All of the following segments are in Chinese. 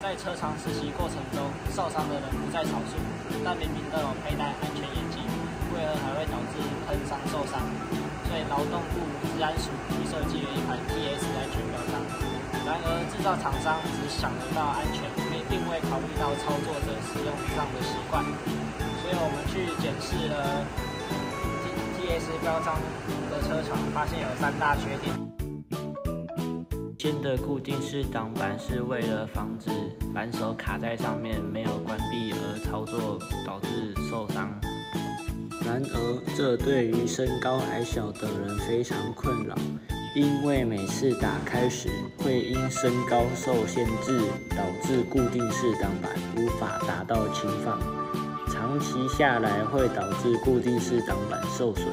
在车厂实习过程中受伤的人不在少数，但明明都有佩戴安全眼镜，为何还会导致喷伤受伤？所以劳动部治安署去设计了一款 TS 安全标章。然而，制造厂商只想得到安全，并未考虑到操作者使用上的习惯。所以我们去检视了 TS 标章的车厂，发现有3大缺点。 新的固定式挡板是为了防止扳手卡在上面没有关闭而操作导致受伤。然而，这对于身高矮小的人非常困扰，因为每次打开时会因身高受限制，导致固定式挡板无法达到轻放，长期下来会导致固定式挡板受损。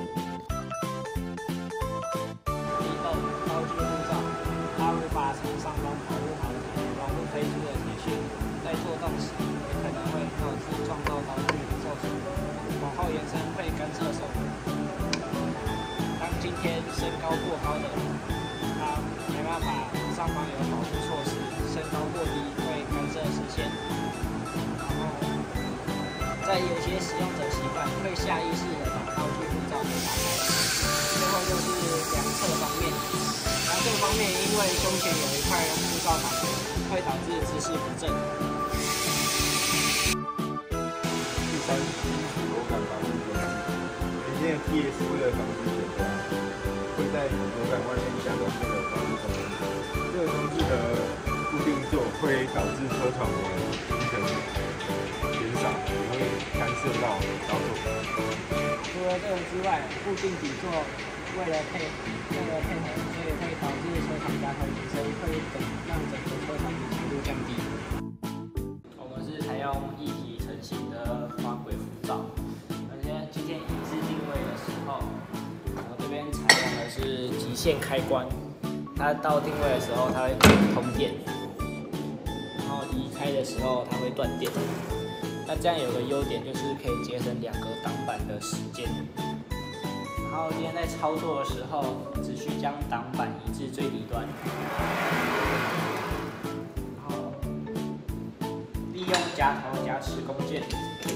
上方保护好保护推出的铁屑，在做动时也可能会导致撞到刀具受损，往后延伸会干涉手。当今天身高过高的人，他没办法上方有保护措施，身高过低会干涉视线。然后，在有些使用者习惯会下意识的把刀具护罩给打开。最后就是量测方面。这方面，因为胸前有一块护罩挡着，会导致姿势不正。 第三，螺杆保护装置。原先的 TS 为了防止雪花，会在螺杆外面加装这个保护装置。这个装置的固定座会导致车床的行程减少，也会干涉到操作。 除了这个之外，固定底座为了配合，所以会导致车床夹头延伸，会让整个车床的强度降低。我们是采用一体成型的滑轨浮罩。今天一致定位的时候，我这边采用的是极限开关。它到定位的时候，它会通电，然后移开的时候，它会断电。那这样有个优点就是可以节省2个挡板的时间。然后今天在操作的时候，只需将挡板移至最底端，然后利用夹头夹持弓箭，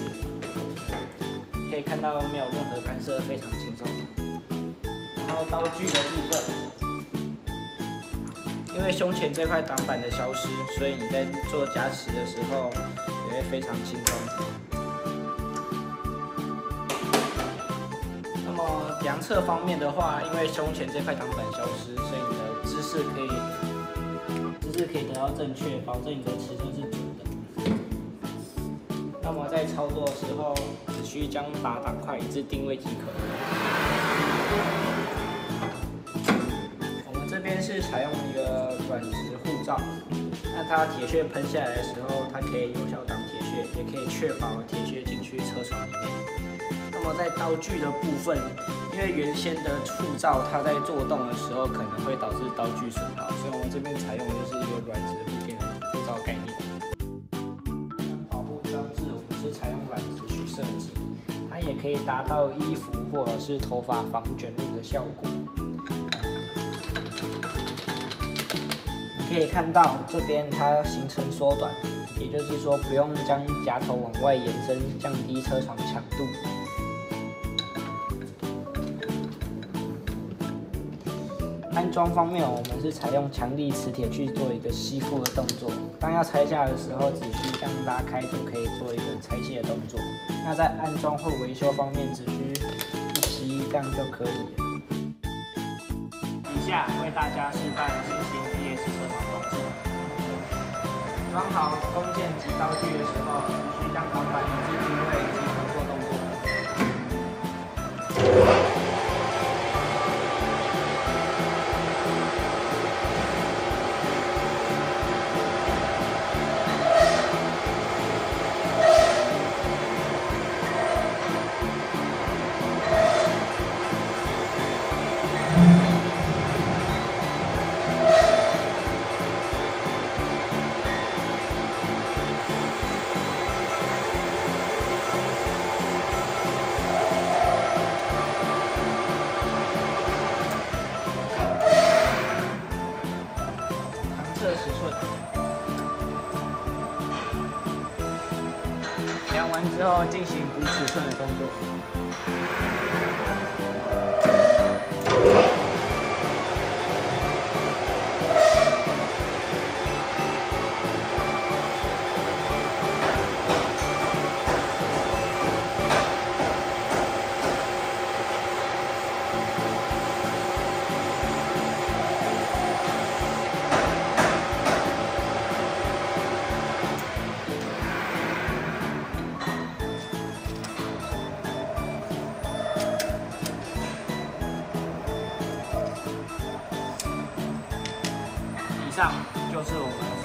可以看到没有任何干涉，非常轻松。然后刀具的部分，因为胸前这块挡板的消失，所以你在做夹持的时候也会非常轻松。量测方面的话，因为胸前这块挡板消失，所以你的姿势可以得到正确，保证你的尺寸是准的。那么在操作的时候，只需将把挡块移至定位即可。我们这边是采用一个软质护罩，那它铁屑喷下来的时候，它可以有效挡铁屑，也可以确保铁屑进去车床里面。那么在刀具的部分，因为原先的护罩它在做动的时候可能会导致刀具损耗，所以我们这边采用的就是一个软质护垫的护罩概念。保护装置我们是采用软质去设计，它也可以达到衣服或者是头发防卷入的效果。你可以看到这边它行程缩短，也就是说不用将夹头往外延伸，降低车床强度。安装方面，我们是采用强力磁铁去做一个吸附的动作。当要拆下的时候，只需这样拉开就可以做一个拆卸的动作。那在安装或维修方面，只需一吸这样就可以了。以下为大家示范新型 TS 车床装置。装好弓箭及刀具的时候，只需将挡板移至定位即可做动作。 量完之后进行补尺寸的动作。以上就是我们